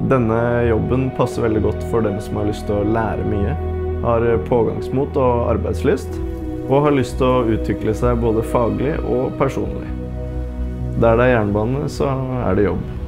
Denne jobben passer veldig godt for dem som har lyst til å lære mye, har pågangsmot og arbeidslyst, og har lyst til å utvikle seg både faglig og personlig. Der det er jernbane, så er det jobb.